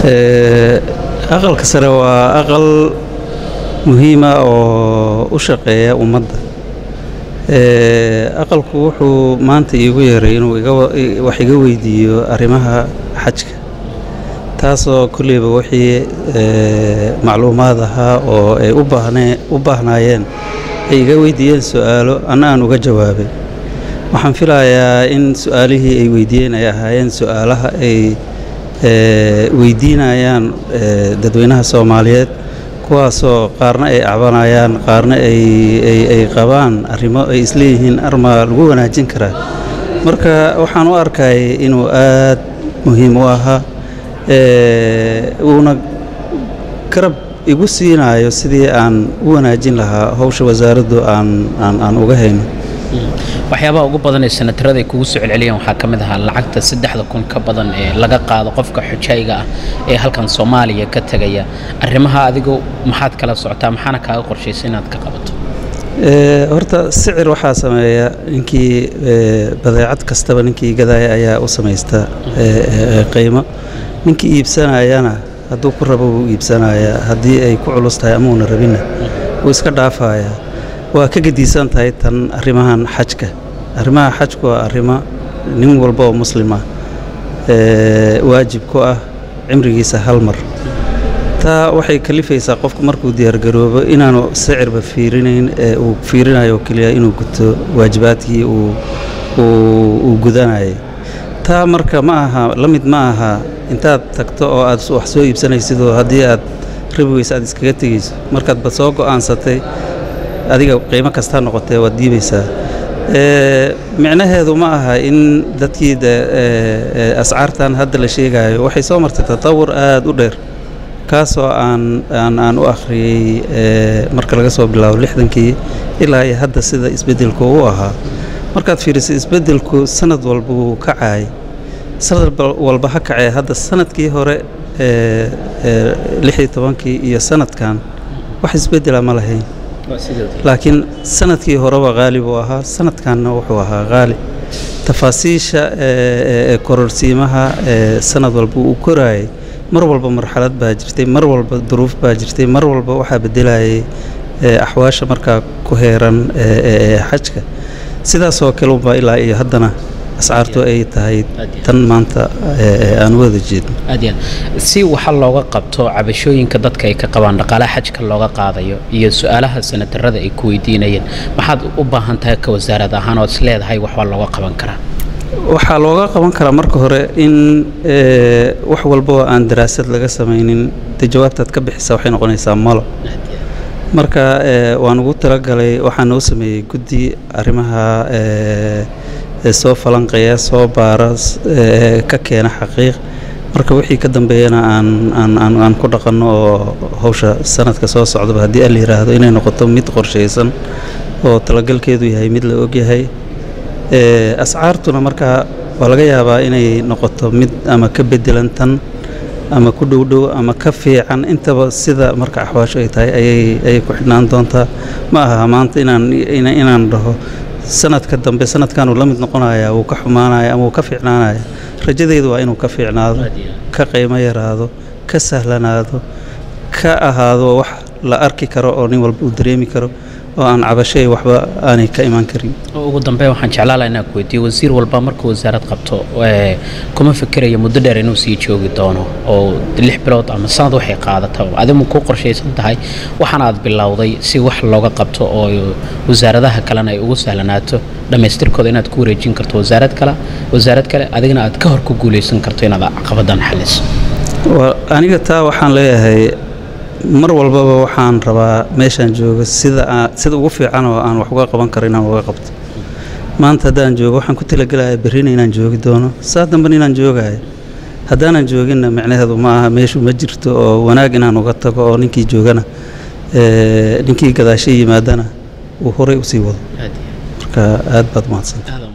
aqalka sare waa aqal muhiima oo u shaqeeya ummadda. aqalku wuxuu maanta iigu yeeray inuu wax iga weydiiyo arrimaha xajka, taasoo kulleyba wixii macluumaad ahaa oo ay u baahnaayeen ay iga weydiiyeen su'aalo anna aan uga jawaabay. waxaan filayaa in su'aalihii ay weydiiyeen ay ahaayeen su'aalaha ay weydiinayaan dadweynaha Soomaaliyeed, kuwaasoo qaarna ay cabanayaan, qaarna ay qabaan arrimo ay isleeyihiin arma lagu wanaajin karaa. marka waxaan u arkay inuu aad muhiim u ahaa, uuna garab igu siinayo sidii aan u wanaajin lahaa hawsha wasaaraddu aan uga hayno. waxyaabaha ugu badan ee sanatarada ay kugu soo celceliyeen waxaa ka mid ahaa lacagta 3,000 ka badan ee laga qaado qofka xujayga ah ee halkan Soomaaliya ka tagaya. arrimaha adigu maxaad kala socotaa, maxaana kaaga qorshaysan inaad ka qabato? horta sicir waxaa sameeya ninkii badeecad kastaba ninkii gadaya ayaa u samaysta qiimo. ninkii iibsanayana hadduu ku rabo wuu iibsanayaa, haddii ay ku culus tahay ama uuna rabinna wuu iska dhaafayaa. waa ka gedisan tahay tan arrimahan xajka. arrimaha xajku waa arrimo nin walba oo muslim ah waajib ku ah cimrigiisa hal mar. taa waxay kalifaysaa qofku markuu diyaargaroobo inaanu sicirba fiirinayn, uu fiirinayo keliya inuu guto waajibaadkii uu gudanayay. taa marka ma aha la mid ma aha intaad tagto oo aad wax soo iibsanaysid oo haddii aad rabi weysa aad iskaga tegayso, markaad ba soo go'aansatay adiga qiimo kasta noqotay waad diibaysaa. micnaheedu ma aha in dadkii ascaartan hadda la sheegayo waxay soo martay tatawur aad u dheer, kaasoo aan u akhriyey marka laga soo bilaabo 60kii ilaa iyo hadda sida isbeddelku u ahaa. markaad fiiriso isbeddelku sanad walba wuu kacay, sanad walba ha kacay. hadda sanadkii hore 16kii iyo sanadkan wax isbeddela ma lahayn, laakiin sanadkii horeba qaali buu ahaa, sanadkanna wuxuu ahaa qaali. tafaasiisha kororsiimaha sanad walba uu korayay, mar walba marxalad baa jirtay, mar walba duruuf baa jirtay, mar walba waxaa beddelayay axwaasha markaa ku heeran xajka. sidaasoo kale unbaa ilaa iyo haddana ascaartu ay tahay tan maanta aan wada jeedno. si waxa looga qabto cabashooyinka dadka ay ka qabaan dhaqaalaha xajka looga qaadayo iyo su'aalaha sanatarada ay ku weydiinayeen, maxaad u baahan tahay ka wasaarad ahaan oo is leedahay wax waa looga qaban karaa? waxaa looga qaban karaa marka hore in wax walba oo aan daraasad laga samaynin dee jawaabtaad ka bixisa waxay noqonaysaa malo. marka waan ugu talagalay, waxaan noo sameeyey guddi arrimaha soo falanqeeya, soo baara, ka keena xaqiiq. marka wixii ka dambeeyana aan ku dhaqanno oo hawsha sanadka soo socdaba haddii la yiraahdo inay noqoto mid qorshaysan oo talagalkeedu yahay mid la ogyahay. ascaartuna markaa waa laga yaabaa inay noqoto mid ama ka beddelan tan ama ku dhowdhow ama ka fiican, intaba sida marka axwaasho ay tahay ayay ku xidhnaan doontaa. ma aha maanta inaan dhaho sanadka dambe sanadkan uu la mid noqonayaa, wuu ka xumaanaya ama wuu ka fiicnaanaya. rajadaydu waa inuu ka fiicnaado, ka qiimo yaraado, ka sahlanaado, ka ahaado wax la arki karo oo nin walba uu dareemi karo oo aan cabashay waxba aanay ka iman karin. ugu dambeyn waxaan jeclaan lahaa inaan ku weydiiyo, wasiir walba markuu wasaarad qabto kuma fikirayo muddo dheer inuu sii joogi doono oo 6 bilood ama sanad waxay qaadato. adigu ku qorshaysan tahay waxaan aad bilowday si wax looga qabto oo wasaaradaha kalena ay ugu sahlanaato dhamaystirkooda inaad ku wareejin karto wasaarad kale adigana aad ka hor ku guuleysan karto inaad caqabadan xaliso? aniga taa waxaan leeyahay mar walbaba waxaan rabaa meeshaan joogo sida ugu fiican oo aan wax uga qaban karo inaan uga qabto. maanta haddaan joogo waxaan ku talagelayaa berrina inaan joogi doono, saa dambena inaan joogayo. haddaanan jooginna micnaheedu ma aha meeshu ma jirto oo wanaag inaan uga tago oo ninkii joogana ninkii gadaashay yimaadana uu horey u sii wado. marka aad baad mahadsantahay.